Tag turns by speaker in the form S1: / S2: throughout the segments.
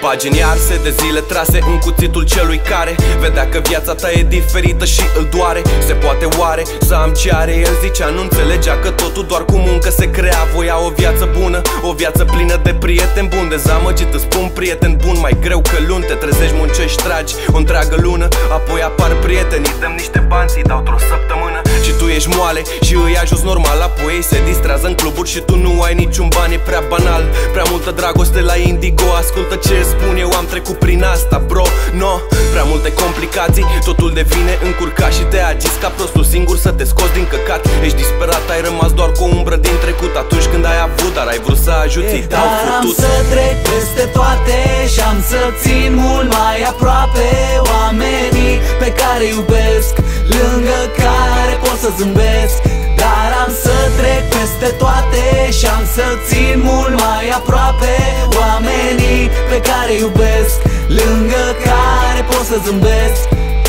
S1: Imagini arse de zile trase în cuțitul celui care vedea că viața ta e diferită și îl doare. Se poate oare să am ce are? El zicea, nu înțelegea că totul doar cu muncă se crea. Voia o viață bună, o viață plină de prieteni buni. Dezamăgit îți spun, prieten bun, mai greu că luni. Te trezești, muncești, tragi o întreagă lună, apoi apar prietenii, dăm niște bani, ți-i dau o săptămână și tu ești moale și îi ajuți normal. Apoi ei se distrează în cluburi și tu nu ai niciun bani. E prea banal, prea multă dragoste la Indigo. Ascultă ce spun, eu am trecut prin asta, bro, no. Prea multe complicații, totul devine încurcat și te agiți ca prostul singur să te scoți din căcat. Ești disperat, ai rămas doar cu o umbră din trecut. Atunci când ai avut, dar ai vrut să ajuți, îi dau futut.
S2: Am să trec peste toate și am să țin mult mai aproape oamenii pe care iubesc, lângă care pot să zâmbesc. Dar am să trec peste toate și am să țin mult mai aproape oamenii pe care iubesc, lângă care pot să zâmbesc.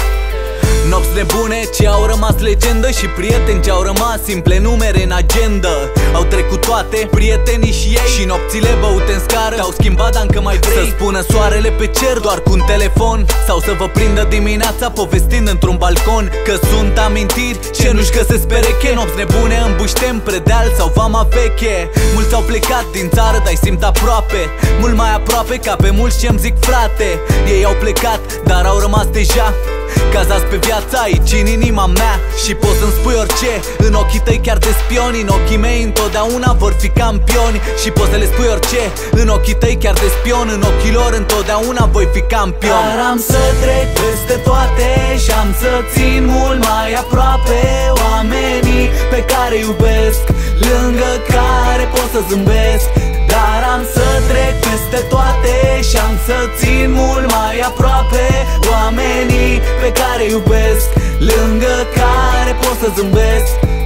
S2: Nopți nebune ce au rămas legendă și prieteni ce au rămas simple numere în agenda. Au trecut toate, prietenii și ei, și nopțile băute în scară te-au schimbat, dar încă mai vrei să spună soarele pe cer doar cu un telefon, sau să vă prindă dimineața povestind într-un balcon că sunt amintiri ce nu-și găsesc pereche. Nopți nebune în Buștem, Predeal sau Vama Veche. Mulți au plecat din țară, dar-i simt aproape, mult mai aproape ca pe mulți ce-mi zic frate. Ei au plecat, dar au rămas deja cazați pe viața aici în inima mea. Și poți să-mi spui orice, în ochii tăi chiar de spioni, în ochii mei întotdeauna vor fi campioni. Și poți să le spui orice, în ochii tăi chiar de spion, în ochii lor întotdeauna voi fi campion. Dar am să trec peste toate și am să țin mult mai aproape oamenii pe care iubesc, lângă care pot să zâmbesc. Dar am să trec peste toate și am să țin mult mai aproape oamenii pe care iubesc, lângă care pot să zâmbesc.